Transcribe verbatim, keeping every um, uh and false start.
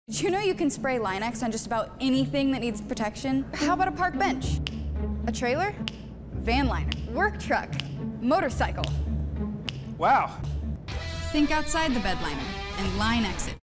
Did you know you can spray Line-X on just about anything that needs protection? How about a park bench? A trailer? Van liner? Work truck? Motorcycle? Wow. Think outside the bed liner and Line-X it.